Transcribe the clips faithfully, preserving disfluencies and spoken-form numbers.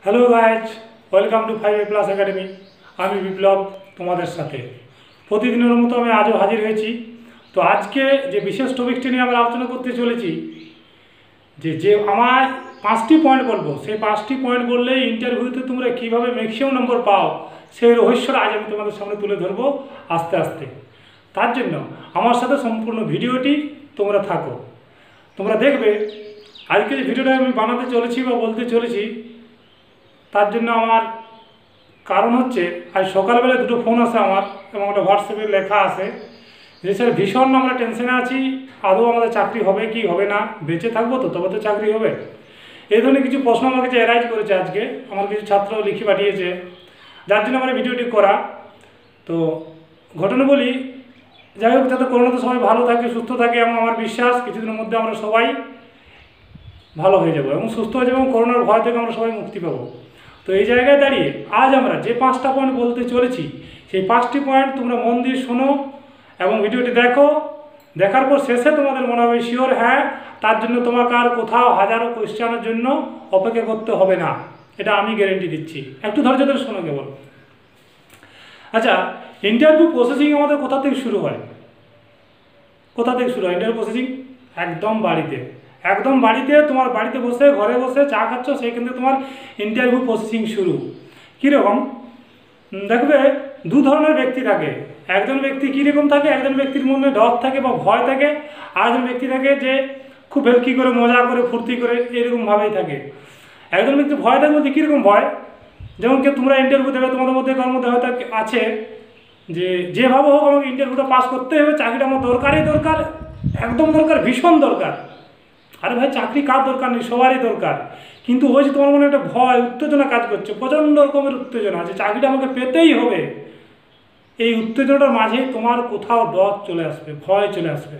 Hello guys, welcome to Five A Plus Academy. আমি বিপ্লব তোমাদের সাথে প্রতিদিনের মতো আমি আজও হাজির হয়েছি। তো আজকে যে বিশেষ টপিকটি নিয়ে আমরা আলোচনা করতে চলেছি, যে যে আমার পাঁচটি পয়েন্ট বলবো, সেই পাঁচটি পয়েন্ট বললে ইন্টারভিউতে তোমরা কীভাবে ম্যাক্সিমাম নম্বর পাও সেই রহস্যটা আজ আমি তোমাদের সামনে তুলে ধরবো আস্তে আস্তে। তার জন্য আমার সাথে সম্পূর্ণ ভিডিওটি তোমরা থাকো, তোমরা দেখবে। আজকে যে ভিডিওটা আমি বানাতে চলেছি বা বলতে চলেছি, তার জন্য আমার কারণ হচ্ছে আজ সকালবেলা দুটো ফোন আসে আমার, এবং একটা হোয়াটসঅ্যাপে লেখা আছে যে স্যার ভীষণ আমরা টেনশনে আছি, আদৌ আমাদের চাকরি হবে কি হবে না, বেঁচে থাকবো তো তবে তো চাকরি হবে। এই ধরনের কিছু প্রশ্ন আমার কাছে অ্যারাইজ করেছে আজকে, আমার কিছু ছাত্র লিখে পাঠিয়েছে, যার জন্য আমার ভিডিওটি করা। তো ঘটনা বলি, যাই হোক, যাতে করোনাতে সবাই ভালো থাকে, সুস্থ থাকে, এবং আমার বিশ্বাস কিছুদিনের মধ্যে আমরা সবাই ভালো হয়ে যাবো এবং সুস্থ হয়ে যাবো, এবং করোনার ভয় থেকে আমরা সবাই মুক্তি পাবো। তো এই জায়গায় দাঁড়িয়ে আজ আমরা যে পাঁচটা পয়েন্ট বলতে চলেছি, সেই পাঁচটি পয়েন্ট তোমরা মন দিয়ে শোনো এবং ভিডিওটি দেখো। দেখার পর শেষে তোমাদের মনে হবে শিওর হ্যাঁ, তার জন্য তোমাকে আর কোথাও হাজারো কোয়েশ্চেনের জন্য অপেক্ষা করতে হবে না, এটা আমি গ্যারেন্টি দিচ্ছি। একটু ধৈর্য ধরে শোনো কেবল। আচ্ছা, ইন্টারভিউ প্রসেসিং আমাদের কোথা থেকে শুরু হয়? কোথা থেকে শুরু হয় ইন্টারভিউ প্রসেসিং? একদম বাড়িতে। একদম বাড়িতে, তোমার বাড়িতে বসে, ঘরে বসে চা খাচ্ছ, সেইখান থেকে তোমার ইন্টারভিউ প্রসেসিং শুরু। কীরকম দেখবে, দু ধরনের ব্যক্তি থাকে। একজন ব্যক্তি কীরকম থাকে, একজন ব্যক্তির মনে ডর থাকে বা ভয় থাকে, আর একজন ব্যক্তি থাকে যে খুব ভেলকি করে, মজা করে, ফুর্তি করে, এরকমভাবেই থাকে। একজন ব্যক্তি ভয় থাকে বলতে কীরকম ভয়, যেমন কি তোমরা ইন্টারভিউ দেবে, তোমাদের মধ্যে কারোর মধ্যে হয়তো আছে যে যেভাবে হোক আমাকে ইন্টারভিউটা পাস করতে হবে, চাকরিটা আমার দরকারই দরকার, একদম দরকার, ভীষণ দরকার। আরে ভাই, চাকরি কার দরকার নেই, সবারই দরকার। কিন্তু ওই যে তোমার মনে একটা ভয়, উত্তেজনা কাজ করছে, প্রচণ্ড রকমের উত্তেজনা আছে, চাকরিটা আমাকে পেতেই হবে। এই উত্তেজনাটার মাঝে তোমার কোথাও ডর চলে আসবে, ভয় চলে আসবে,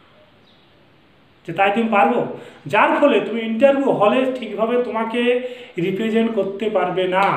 যে তাই তুমি পারবো, যার ফলে তুমি ইন্টারভিউ হলে ঠিকভাবে তোমাকে রিপ্রেজেন্ট করতে পারবে না,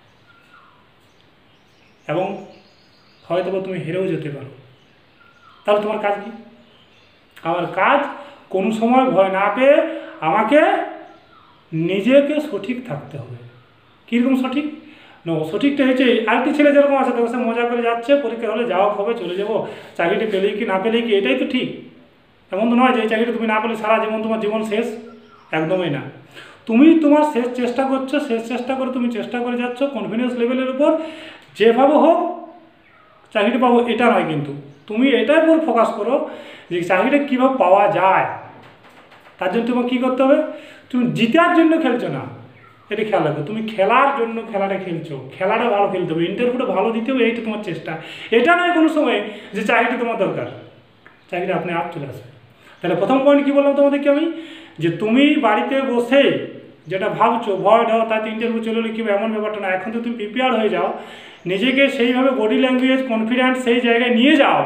এবং হয়তো তুমি হেরেও যেতে পারো। তাহলে তোমার কাজ কি? আমার কাজ কোনো সময় ভয় না পেয়ে আমাকে নিজেকে সঠিক থাকতে হবে। কীরকম সঠিক? না, সঠিকটা হচ্ছে আরেকটি ছেলে যেরকম আছে, তোর সাথে মজা করে যাচ্ছে, পরীক্ষা হলে যাওয়া হবে, চলে যাবো, চাকরিটা পেলেই কি না পেলেই কি, এটাই তো ঠিক। এমন তো নয় যে এই চাকরিটা তুমি না পেলে সারা জীবন তোমার জীবন শেষ, একদমই না। তুমি তোমার শেষ চেষ্টা করছো, শেষ চেষ্টা করে তুমি চেষ্টা করে যাচ্ছ কনফিডেন্স লেভেলের উপর, যেভাবে হোক চাকরিটা পাবো, এটা নয়। কিন্তু তুমি এটার উপর ফোকাস করো যে চাকরিটা কীভাবে পাওয়া যায়। তার জন্য তোমাকে কী করতে হবে? তুমি জিতার জন্য খেলছো না, এটা খেয়াল রাখো। তুমি খেলার জন্য খেলাটা খেলছো, খেলাটা ভালো খেলতে হবে, ইন্টারভিউটা ভালো দিতে হবে, এইটা তোমার চেষ্টা। এটা নয় কোনো সময় যে চাকরিটা তোমার দরকার, চাকরিটা আপনি আপ চলে আসবে। তাহলে প্রথম পয়েন্ট কী বললাম তোমাদেরকে আমি, যে তুমি বাড়িতে বসে যেটা ভাবছো, ভয় ডর, তাতে ইন্টারভিউ চলে এলে কী, এমন ব্যাপারটা না। এখন তো তুমি প্রিপেয়ার হয়ে যাও, নিজেকে সেইভাবে বডি ল্যাঙ্গুয়েজ, কনফিডেন্স সেই জায়গায় নিয়ে যাও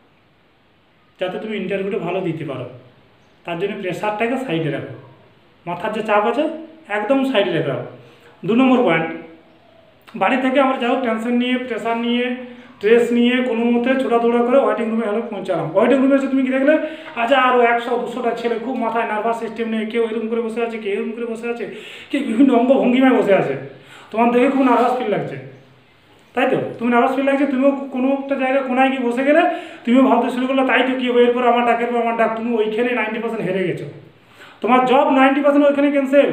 যাতে তুমি ইন্টারভিউটা ভালো দিতে পারো। তার জন্য প্রেশারটাকে সাইডে রাখো, মাথার যে চাপ আছে একদম সাইডে রেখে রাখো। দু নম্বর পয়েন্ট, বাড়ি থেকে আমরা যাও টেনশন নিয়ে, প্রেশার নিয়ে, স্ট্রেস নিয়ে কোনো মতে ছোটাদৌড়া করে ওয়েটিং রুমে হলে পৌঁছালাম। ওয়েটিং রুমে এসে তুমি কি দেখলে, আচ্ছা আরও একশো দুশোটা ছেলে খুব মাথায় নার্ভাস সিস্টেম নিয়ে, কেউ এরকম করে বসে আছে, কেউ এরকম করে বসে আছে, কেউ বিভিন্ন অঙ্গভঙ্গিমায় বসে আছে। তোমার দেখে খুব নার্ভাস ফিল লাগছে, তাই তো? তুমি নার্ভাস ফিল লাগছে, তুমিও কোনো একটা জায়গায় কোনায় গিয়ে বসে গেলে তুমিও ভাবতে শুরু করলে, তাই তো, কী হবে, এরপর আমার ডাক, এরপর আমার ডাক। তুমি ওইখানে নাইনটি পার্সেন্ট হেরে গেছো, তোমার জব নাইনটি পার্সেন্ট ওইখানে ক্যান্সেল।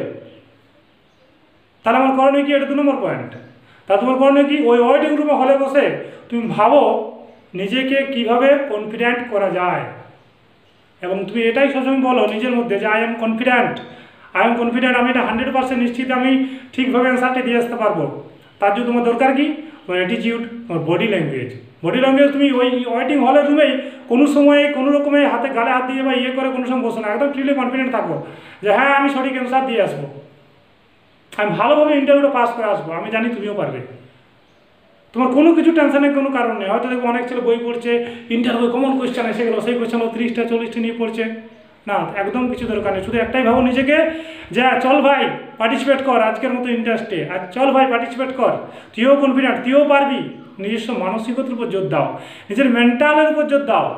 তাহলে আমার করণীয় কি? এটা দু নম্বর পয়েন্ট। তা তোমার করণীয় কি? ওই ওয়েটিং রুমে হলে বসে তুমি ভাবো নিজেকে কিভাবে কনফিডেন্ট করা যায়, এবং তুমি এটাই সবসময় বলো নিজের মধ্যে যে I am confident, I am confident, আমি এটা হান্ড্রেড পার্সেন্ট নিশ্চিত আমি ঠিকভাবে অ্যান্সারটা দিয়ে আসতে পারবো। তার জন্য তোমার দরকার কি? তোমার অ্যাটিটিউড, তোমার বডি ল্যাঙ্গুয়েজ। বডি ল্যাঙ্গুয়েজ তুমি ওই ওয়েটিং হলের রুমেই কোনো সময় কোনো রকমের হাতে গালে হাত দিয়ে বা ইয়ে করে কোনো সময় বসো না, একদম ক্লিয়ারলি কনফিডেন্ট থাকো যে হ্যাঁ আমি সঠিক অ্যান্সার দিয়ে আসবো, আমি ভালোভাবে ইন্টারভিউটা পাস করে আসবো, আমি জানি তুমিও পারবে। তোমার কোনো কিছু টেনশনের কোনো কারণ নেই। হয়তো দেখবো অনেক ছেলে বই পড়ছে, ইন্টারভিউ কমন কোয়েশ্চেন এসে গেলো, সেই কোয়েশ্চেন তিরিশটা চল্লিশটা নিয়ে পড়ছে, না, একদম কিছু দরকার নেই। শুধু একটাই ভাবো নিজেকে যে চল ভাই পার্টিসিপেট কর আজকের মতো ইন্টারেস্টে, আর চল ভাই পার্টিসিপেট কর, তুইও কনফিডেন্ট, তুইও পারবি। নিজস্ব মানসিকতার উপর জোর দাও, নিজের মেন্টালের উপর জোর দাও,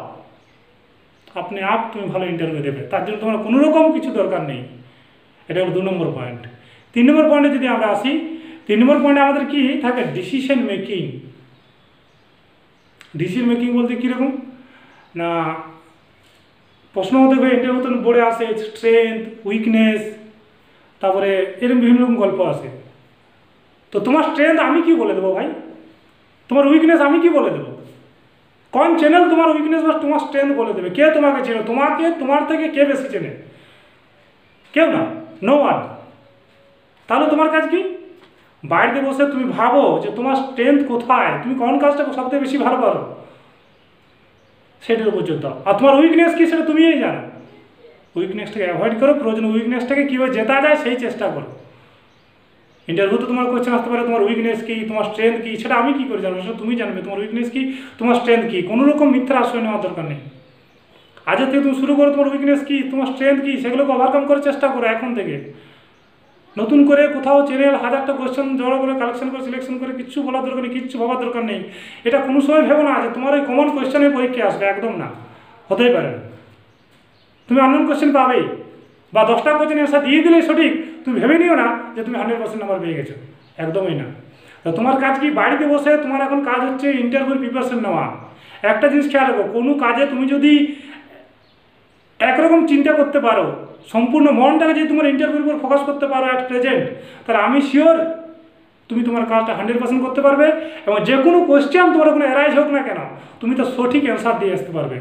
আপনি আপ তুমি ভালো ইন্টারভিউ দেবে। তার জন্য তোমার কোনো রকম কিছু দরকার নেই। এটা হলো দু নম্বর পয়েন্ট। তিন নম্বর পয়েন্টে যদি আমরা আসি, তিন নম্বর পয়েন্টে আমাদের কি থাকে, ডিসিশন মেকিং। ডিসিশন মেকিং বলতে কীরকম না, প্রশ্ন দেখবে ইন্টারভিউ বোর্ডে আসে স্ট্রেংথ, উইকনেস, তারপরে এরকম বিভিন্ন রকম গল্প আসে। তো তোমার স্ট্রেংথ আমি কি বলে দেবো ভাই, তোমার উইকনেস আমি কি বলে দেবো? কোন চ্যানেল তোমার উইকনেস বা তোমার স্ট্রেংথ বলে দেবে? কে তোমাকে চেনে? তোমাকে তোমার থেকে কে বেশি চেনে? কেউ না, নো ওয়ান। তাহলে তোমার কাজ কি, বাড়িতে বসে তুমি ভাবো যে তোমার স্ট্রেংথ কোথায়, তুমি কোন কাজটা সবথেকে বেশি ভালো পারো, সেটার উপর জোর দাও। আর তোমার উইকনেস কী সেটা তুমিই জানো। উইকনেসটাকে অ্যাভয়েড করো, প্রয়োজন উইকনেসটাকে কীভাবে জেতা যায় সেই চেষ্টা করো। ইন্টারভিউতে তোমার কোয়েশ্চেন আসতে পারে তোমার উইকনেস কী, তোমার স্ট্রেংথ কী, সেটা আমি কী করে জানবো? সেটা তুমি জানবে। তোমার উইকনেস কী, তোমার স্ট্রেংথ কী, কোনো রকম মিথ্যা আশ্রয় নেওয়ার দরকার নেই। আজের থেকে তুমি শুরু করো, তোমার উইকনেস কী, তোমার স্ট্রেংথ কী, সেগুলোকে ওভারকাম করার চেষ্টা করো এখন থেকে। নতুন করে কোথাও চ্যানেল হাজারটা কোয়েশ্চেন জড়ো করে কালেকশন করে সিলেকশন করে কিচ্ছু বলার দরকার নেই, কিচ্ছু ভাবার দরকার নেই। এটা কোনো সময় ভেবো না যে তোমার ওই কমন কোয়েশ্চেনের পরীক্ষা আসবে, একদম না, হতেই পারে না। তুমি আননোন কোয়েশ্চেন পাবেই, বা দশটা কোয়েশ্চেন অ্যান্সার দিয়ে দিলেই সঠিক, তুমি ভেবে নিও না যে তুমি হান্ড্রেড পার্সেন্ট নাম্বার পেয়ে গেছো, একদমই না। তো তোমার কাজ কি, বাড়িতে বসে তোমার এখন কাজ হচ্ছে ইন্টারভিউর প্রিপারেশন নেওয়া। একটা জিনিস খেয়াল রাখো, কোনো কাজে তুমি যদি একরকম চিন্তা করতে পারো, সম্পূর্ণ মনটাকে যদি তোমার ইন্টারভিউর উপর ফোকাস করতে পারো অ্যাট প্রেজেন্ট, তাহলে আমি শিওর তুমি তোমার কাজটা হান্ড্রেড পার্সেন্ট করতে পারবে। এবং যে কোনো কোয়েশ্চেন তোমার কোনো অ্যারাইজ হোক না কেন, তুমি তো সঠিক অ্যান্সার দিয়ে আসতে পারবে।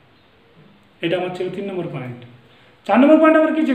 এটা আমার ছিল তিন নম্বর পয়েন্ট। চার নম্বর পয়েন্ট আমার কী ছিল,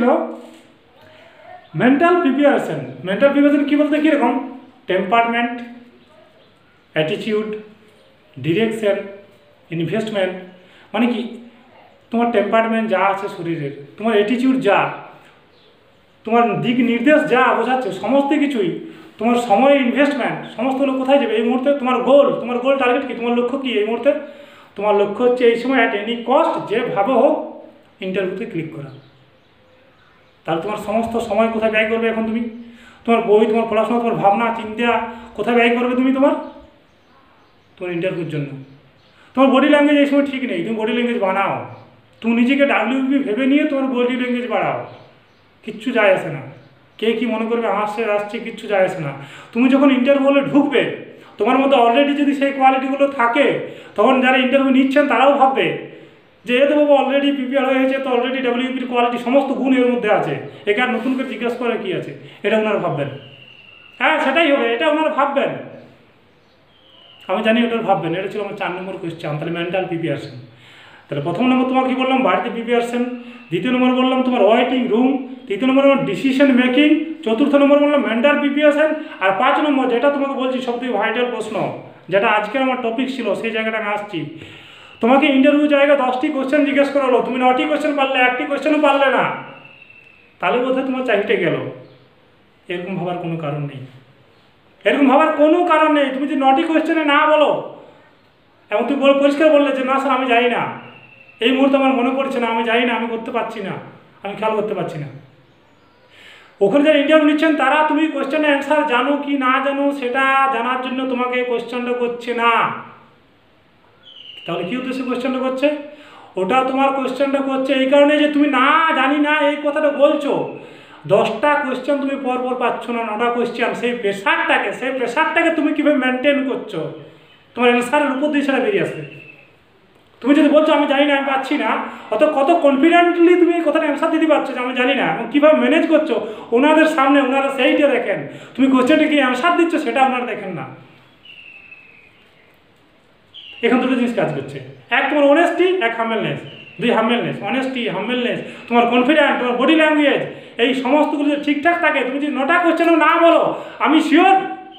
মেন্টাল প্রিপারেশন। মেন্টাল প্রিপারেশন কী বলতে কীরকম, টেম্পারমেন্ট, অ্যাটিটিউড, ডিরেকশন, ইনভেস্টমেন্ট। মানে কি, তোমার টেম্পারমেন্ট যা আছে শরীরের, তোমার অ্যাটিটিউড যা, তোমার দিক নির্দেশ যা বোঝাচ্ছে, সমস্ত কিছুই, তোমার সময়ের ইনভেস্টমেন্ট, সমস্তগুলো কোথায় যাবে এই মুহূর্তে, তোমার গোল, তোমার গোল টার্গেট কি, তোমার লক্ষ্য কী এই মুহূর্তে? তোমার লক্ষ্য হচ্ছে এই সময় অ্যাট এনি কস্ট যেভাবে হোক ইন্টারভিউতে ক্লিক করা। তাহলে তোমার সমস্ত সময় কোথায় ব্যয় করবে এখন তুমি? তোমার বই, তোমার পড়াশোনা, তোমার ভাবনা চিন্তা কোথায় ব্যয় করবে তুমি? তোমার তোমার ইন্টারভিউর জন্য। তোমার বডি ল্যাঙ্গুয়েজ এই সময় ঠিক নেই, তুমি বডি ল্যাঙ্গুয়েজ বানাও। তুমি নিজেকে ডাব্লিউপি ভেবে নিয়ে তোমার বডি ল্যাঙ্গুয়েজ বাড়াও, কিচ্ছু যায় আসে না। কে কী মনে করবে, আসছে আসছে, কিচ্ছু যায় আসে না। তুমি যখন ইন্টারভিউ হলে ঢুকবে, তোমার মধ্যে অলরেডি যদি সেই কোয়ালিটিগুলো থাকে, তখন যারা ইন্টারভিউ নিচ্ছেন তারাও ভাববে যে এ তো বাবু অলরেডি প্রিপেয়ার হয়েছে, তো অলরেডি ডাব্লিউপির কোয়ালিটি সমস্ত গুণ এর মধ্যে আছে, একে আর নতুন করে জিজ্ঞাসা করে কী আছে, এটা ওনারা ভাববেন। হ্যাঁ সেটাই হবে, এটা ওনারা ভাববেন, আমি জানি ওটা ভাববেন। এটা ছিল আমার চার নম্বর কোয়েশ্চেন। তাহলে মেন্টাল প্রিপারেশন। তাহলে প্রথম নম্বর তোমাকে কী বললাম, বাড়িতে প্রিপারেশন। দ্বিতীয় নম্বর বললাম তোমার ওয়েটিং রুম। তৃতীয় নম্বর বললাম ডিসিশন মেকিং। চতুর্থ নম্বর বললাম মেন্টাল প্রিপারেশন। আর পাঁচ নম্বর যেটা তোমাকে বলছি সবথেকে ভাইটাল প্রশ্ন, যেটা আজকের আমার টপিক ছিল, সেই জায়গাটা আমি আসছি। তোমাকে ইন্টারভিউ জায়গায় দশটি কোয়েশ্চেন জিজ্ঞেস করা হলো, তুমি নটি কোয়েশ্চেন পারলে, একটি কোয়েশ্চেনও পারলে না, তাহলে বোধহয় তোমার চাকরিটা গেল। এরকম ভাবার কোনো কারণ নেই, এরকম ভাবার কোনো কারণ নেই। তুমি যদি নটি কোয়েশ্চেনে না বলো এবং তুমি পরিষ্কার বললে যে না স্যার আমি জানি না, এই মুহূর্তে আমার মনে পড়ছে না, আমি জানি না, আমি করতে পারছি না, আমি খেয়াল করতে পারছি না, ওখানে যারা ইন্টারভিউ নিচ্ছেন তারা তুমি কোয়েশ্চেনের অ্যান্সার জানো কি না জানো সেটা জানার জন্য তোমাকে কোয়েশ্চেনটা করছে না। তাহলে কী উদ্দেশ্যে কোয়েশ্চেনটা করছে? ওটা তোমার কোয়েশ্চেনটা করছে এই কারণে যে তুমি না জানি না এই কথাটা বলছো, দশটা কোয়েশ্চেন তুমি পরপর পাচ্ছ না, নটা কোয়েশ্চেন, সেই প্রেশারটাকে সেই প্রেশারটাকে তুমি কীভাবে মেনটেন করছো, তোমার অ্যান্সারের উপর দিয়ে সেটা বেরিয়ে আসবে। তুমি যদি বলছো আমি জানি না, আমি পাচ্ছি না, অত কত কনফিডেন্টলি তুমি এই কথাটা অ্যান্সার দিতে পারছো যে আমি জানি না, এবং কীভাবে ম্যানেজ করছো ওনাদের সামনে, ওনারা সেইটা দেখেন। তুমি কোয়েশ্চেনটা কি অ্যান্সার দিচ্ছ সেটা ওনারা দেখেন না। এখান দুটো জিনিস কাজ করছে, এক তোমার অনেস্টি, এক হাম্বেলনেস। দুই হাম্বেলনেস, অনেস্টি, হাম্বেলনেস, তোমার কনফিডেন্ট, তোমার বডি ল্যাঙ্গুয়েজ, এই সমস্তগুলো যদি ঠিকঠাক থাকে, তুমি যদি নটা কোয়েশ্চেনও না বলো, আমি শিওর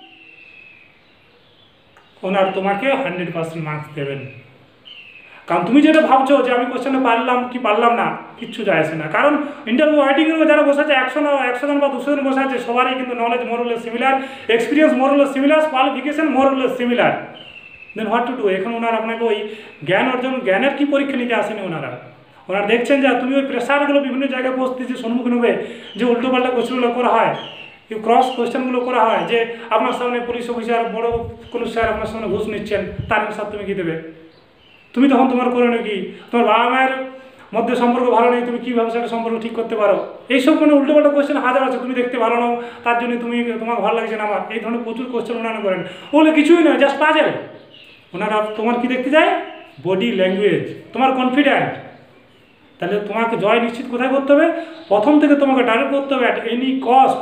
ওনার তোমাকে হান্ড্রেড পার্সেন্ট মার্কস দেবেন। কারণ তুমি যেটা ভাবছো যে আমি কোয়েশ্চেনে পারলাম কি পারলাম না, কিচ্ছু যায় আসে না। কারণ ইন্টারভিউ ওয়েটিং রুমে যারা বসে আছে, একশো না একশো জন বা দুশো জন বসে আছে, সবারই কিন্তু knowledge more or less similar, experience more or less similar, qualification more or less similar. Then what to do? এখন ওনারা আপনাকে ওই জ্ঞান অর্জন, জ্ঞানের কি পরীক্ষা নিতে আসেনি ওনারা। ওনারা দেখছেন যে তুমি ওই প্রেশারগুলো বিভিন্ন জায়গায় পরিস্থিতি সম্মুখীন হবে, যে উল্টোপাল্টা কোয়েশ্চেনগুলো করা হয়, ক্রস কোয়েশ্চেনগুলো করা হয়, যে আপনার সামনে পুলিশ অফিসার, বড় কোনো স্যার আপনার সামনে ঘুষ নিচ্ছেন, তার অ্যান্সার তুমি কী দেবে? তুমি তখন তোমার করণীয় কি? তোমার বাবা মায়ের মধ্যে সম্পর্ক ভালো নেই, তুমি কীভাবে সেটা সম্পর্ক ঠিক করতে পারো? এইসব মানে উল্টোপাল্টা কোয়েশ্চেন হাজার আছে। তুমি দেখতে ভালো নাও, তার জন্য তুমি তোমার ভালো লাগছে না আমার, এই ধরনের প্রচুর কোয়েশ্চেন ওনারা করেন। ওগুলো কিছুই নয়, জাস্ট পাজেল। ওনারা তোমার কি দেখতে চায়? বডি ল্যাঙ্গুয়েজ, তোমার কনফিডেন্ট। তাহলে তোমাকে জয় নিশ্চিত কোথায় করতে হবে? প্রথম থেকে তোমাকে টার্গেট করতে হবে অ্যাট এনি কস্ট।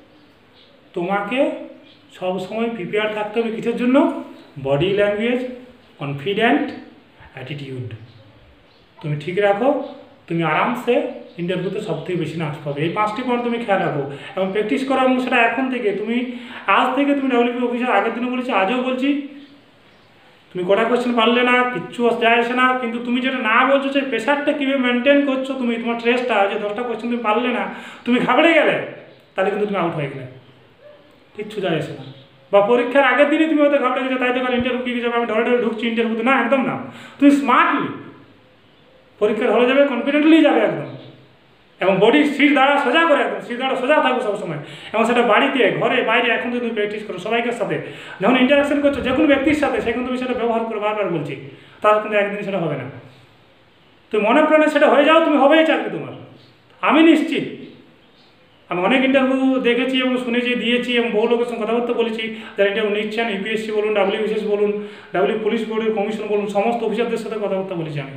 তোমাকে সবসময় প্রিপেয়ার থাকতে হবে কিসের জন্য? বডি ল্যাঙ্গুয়েজ, কনফিডেন্ট, অ্যাটিটিউড তুমি ঠিক রাখো, তুমি আরামসে ইন্টারভিউতে সব থেকে বেশি নাচ পাবে। এই পাঁচটি পয়েন্ট তুমি খেয়াল রাখো এবং প্র্যাকটিস করো। এবং সেটা এখন থেকে তুমি, আজ থেকে তুমি ডাব্লিউপি অফিসার, আগের দিনও বলেছি আজও বলছি, তুমি কটা কোয়েশ্চেন পারলে না কিচ্ছু যায় আসে না, কিন্তু তুমি যেটা না বলছো সেই প্রেশারটা কীভাবে মেনটেন করছো, তুমি তোমার স্ট্রেসটা, যে দশটা কোয়েশ্চেন তুমি পারলে না, তুমি ঘাবড়ে গেলে, তাহলে কিন্তু তুমি আউট হয়ে গেলে, কিচ্ছু যায় আসে না। বা পরীক্ষার আগের দিনে তুমি হয়তো ঘাবড়ে গেছো, তাই তো কারণ ইন্টারভিউ কী যাবে, আমি ধরে ধরে ঢুকছি ইন্টারভিউতে, না একদম না। তুমি স্মার্টলি পরীক্ষার হলে যাবে, কনফিডেন্টলি যাবে একদম, এবং বডি স্থির দ্বারা সোজা করে, একদম স্থির দ্বারা সোজা থাকবে সবসময়। এবং সেটা বাড়িতে, ঘরে, বাইরে, এখন তো তুমি প্র্যাকটিস করো সবাইকে সাথে, যখন ইন্টারাকশন করছো যে কোনো ব্যক্তির সাথে, সেখানে তুমি সেটা ব্যবহার করো, বারবার বলছি, তার কিন্তু একদিন সেটা হবে না। তুমি মনে প্রাণে সেটা হয়ে যাও, তুমি হবেই চাকরি তোমার, আমি নিশ্চিত। আমি অনেক ইন্টারভিউ দেখেছি এবং শুনেছি, দিয়েছি, এবং বহু লোকের সঙ্গে কথাবার্তা বলেছি যারা ইন্টারভিউ নিচ্ছেন, ইউপিএসসি বলুন, ডাব্লিউবিসিএস বলুন, ডাব্লিউ পুলিশ বোর্ডের কমিশন বলুন, সমস্ত অফিসারদের সাথে কথাবার্তা বলেছি আমি,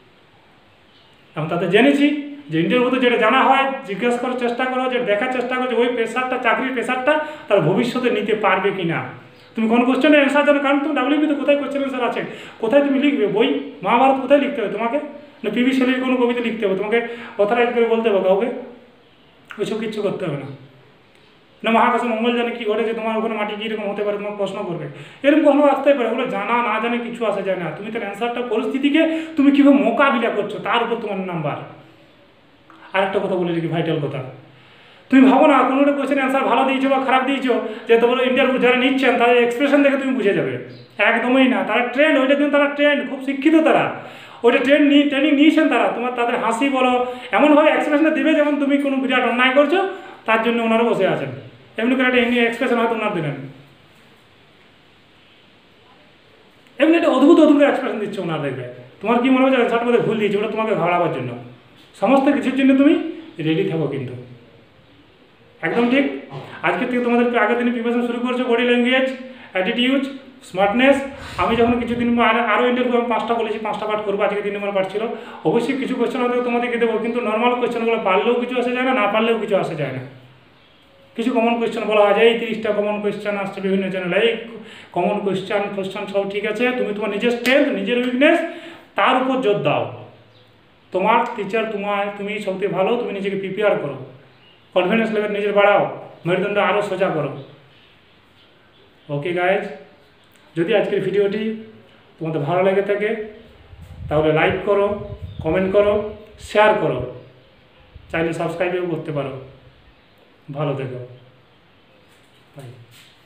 এবং তাতে জেনেছি যে ইন্টারভিউতে যেটা জানা হয় জিজ্ঞাসা করার চেষ্টা করো, যেটা দেখার চেষ্টা করো যে ওই প্রেশারটা, চাকরির প্রেশারটা তার ভবিষ্যতে নিতে পারবে কি না। তুমি কোন কোশ্চেনের অ্যান্সার জানো? কারণ তুমি ডাব্লিউপিতে কোথায় কোশ্চেন অ্যান্সার আছে, কোথায় তুমি লিখবে? বই মহাভারত কোথায় লিখতে হবে তোমাকে? না পিভি শেলির কোনো কবিতা লিখতে হবে তোমাকে? অথরাইজ করে বলতে হবে কাউকে? ওইসব কিচ্ছু করতে হবে না। না মহাকাশে মঙ্গল জানে কী ঘটেছে, তোমার ওখানে মাটি কীরকম হতে পারে, তোমাকে প্রশ্ন করবে, এরকম প্রশ্ন আসতেই পারে। ওগুলো জানা না জানে কিছু আসা যায় না। তুমি তার অ্যান্সারটা, পরিস্থিতিকে তুমি কীভাবে মোকাবিলা করছো তার উপর তোমার নাম্বার। আরেকটা কথা বলে রেখি, ভাইটাল কথা, তুমি ভাবো না কোনো একটা কোয়েশ্চেন অ্যান্সার ভালো দিয়েছো বা খারাপ দিয়েছো, যে তোমার ইন্টারভিউ যারা নিচ্ছেন তাদের এক্সপ্রেশন দেখে তুমি বুঝে যাবে। একদমই না, তারা ট্রেন্ড, ওইটা কিন্তু তারা ট্রেন্ড, খুব শিক্ষিত তারা, ওইটা ট্রেন্ড নিয়ে ট্রেনিং নিয়েছেন তারা। তোমার তাদের হাসি বলো, এমনভাবে এক্সপ্রেশনটা দেবে যেমন তুমি কোনো বিরাট অন্যায় করছো, তার জন্য ওনারা বসে আছেন। এমনি করে একটা এমনি এক্সপ্রেশন হয়তো ওনার দিলেন, এমনি একটা অদ্ভুত অদ্ভুত এক্সপ্রেশন দিচ্ছে ওনার, দেখবে তোমার কি মনে হচ্ছে অ্যান্সারটা মধ্যে ভুল দিয়েছে, ওটা তোমাকে ঘাবড়াবার জন্য। সমস্ত কিছুর জন্য তুমি রেডি থাকো কিন্তু, একদম ঠিক। আজকে থেকে তোমাদের আগের দিনে প্রিপারেশন শুরু করছো, বডি ল্যাঙ্গুয়েজ, অ্যাটিটিউড, স্মার্টনেস। আমি যখন কিছুদিন আরও ইন্টারভিউ আমি পাঁচটা বলেছি, পাঁচটা পাঠ করবো, আজকে তিন নম্বর পাঠ ছিল। অবশ্যই কিছু কোয়েশ্চেন হয়তো তোমাদেরকে দেবো, কিন্তু নর্মাল কোয়েশ্চেনগুলো পারলেও কিছু আসা যায় না, না পারলেও কিছু আসা যায় না। কিছু কমন কোয়েশ্চেন বলা হয়, এই তিরিশটা কমন কোয়েশ্চেন আসছে বিভিন্ন চ্যানেলে, এই কমন কোয়েশ্চেন কোয়েশ্চেন সব ঠিক আছে, তুমি তোমার নিজের স্ট্রেংথ, নিজের উইকনেস, তার উপর জোর দাও। তোমার টিচার তোমার, তুমি সবথেকে ভালো, তুমি নিজেকে প্রিপেয়ার করো, কনফিডেন্স লেভেল নিজের বাড়াও, মেরুদণ্ড আরও সোজা করো। ওকে গাইজ, যদি আজকের ভিডিওটি তোমাদের ভালো লেগে থাকে তাহলে লাইক করো, কমেন্ট করো, শেয়ার করো, চাইলে সাবস্ক্রাইবও করতে পারো। ভালো থেকো, বাই।